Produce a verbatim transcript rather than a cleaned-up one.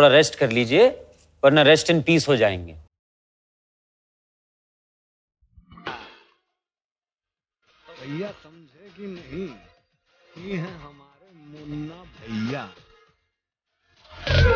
थोड़ा रेस्ट कर लीजिए, वरना रेस्ट इन पीस हो जाएंगे। भैया समझे कि नहीं, ये है हमारे मुन्ना भैया।